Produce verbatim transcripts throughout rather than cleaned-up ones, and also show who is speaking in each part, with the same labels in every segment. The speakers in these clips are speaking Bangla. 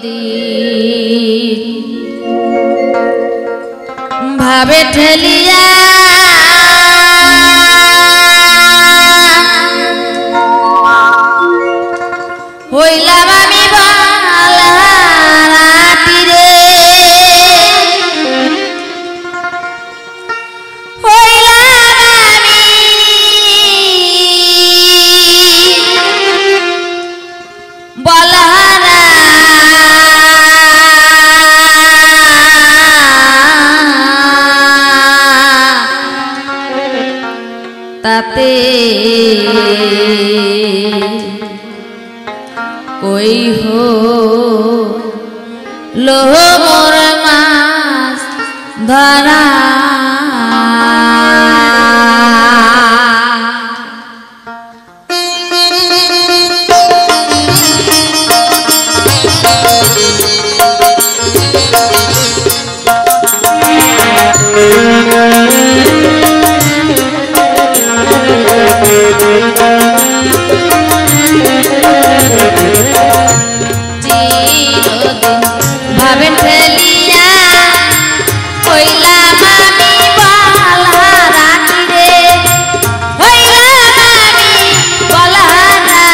Speaker 1: চিরদিন ভাবে ঠেলিয়া হইলাম আমি বালাটি রে হইলাম আমি বলহারা তাতে কই হো লোহ মোর মাছ ধরা ভাবেন ফেলিয়া হইলাম আমি বলহারাটি রে হইলাম আমি বলহারা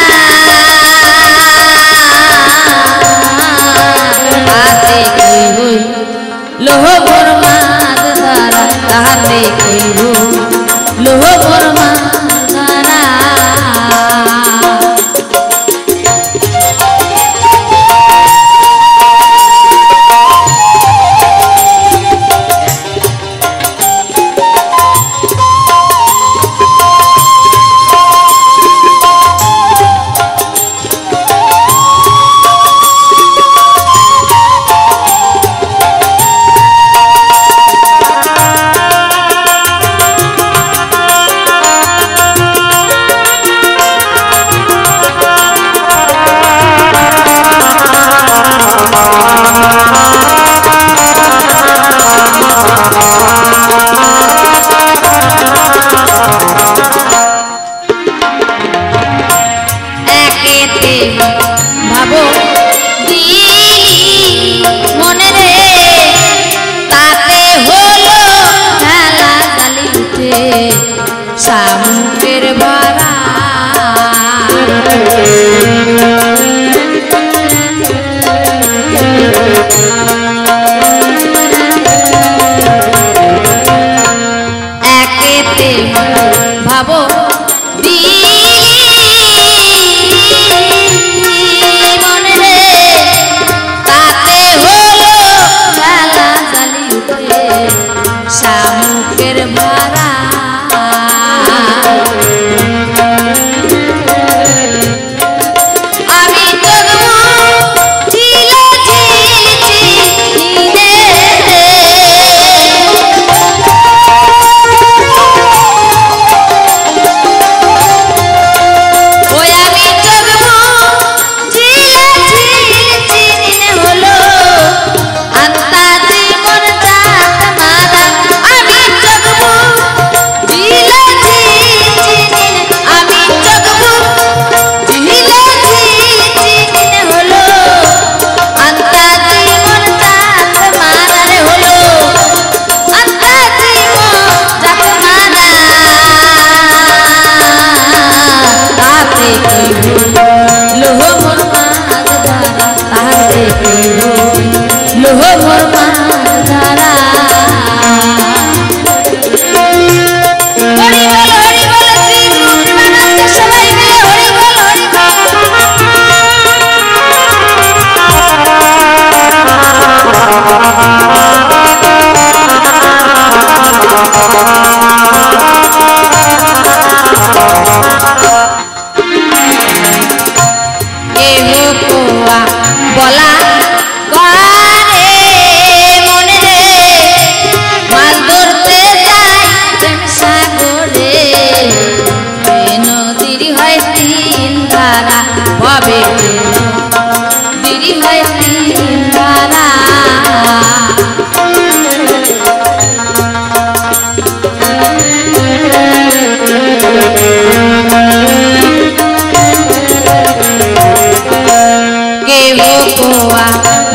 Speaker 1: হাতে কই হই লোহ মোর মাছ ধরা হাতে কই হই লোহ মোর মাছ ধরা ভাবো মনে রে তাতে হলো খেলা চালি উঠে শামুকের ভরা একেতে ভাবো শামুকের ভরা আমি লোহ মোর মাছ ধরা তাহাতে লোহ মোর মাছ ধরা হরি বল হরি বল শ্রী গুরু প্রেমানন্দে সবাই মিলে হরি বল হরি বলা গরে মনে রে মাছ ধরতে যাই প্রেম সাগরে নদীর হয় তিন ধারা ভবে দিরি হয় তিন ধারা কোয়া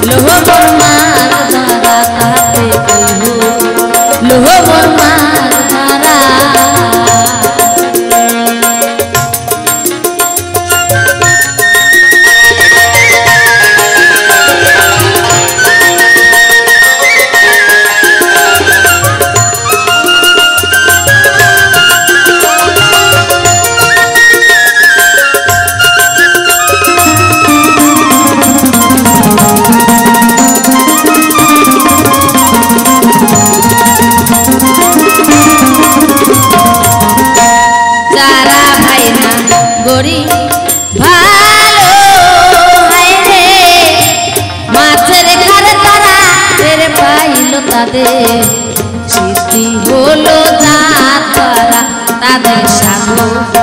Speaker 1: लोह मोर मार धारा ताते कहो लोह मोर मार धारा গরি ভালো হায় রে মাছের খারে তারা টের পাইল তাদের স্মৃতি হলো যা তারা তাদের সাধু